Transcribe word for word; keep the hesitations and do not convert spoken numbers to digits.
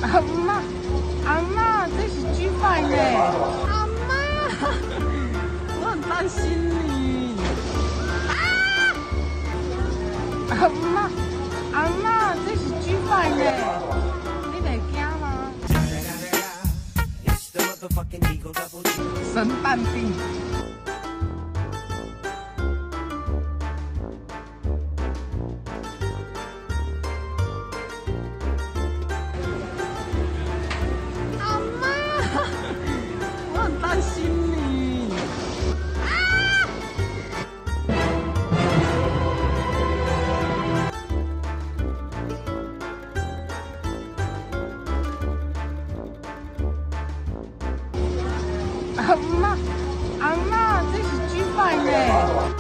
阿妈，阿妈，这是猪饭呢。阿妈，我很担心你。啊！阿妈，阿妈，这是猪饭呢，你袂惊吗？神半病。担心你啊！阿妈，阿妈，这是猪饭呢。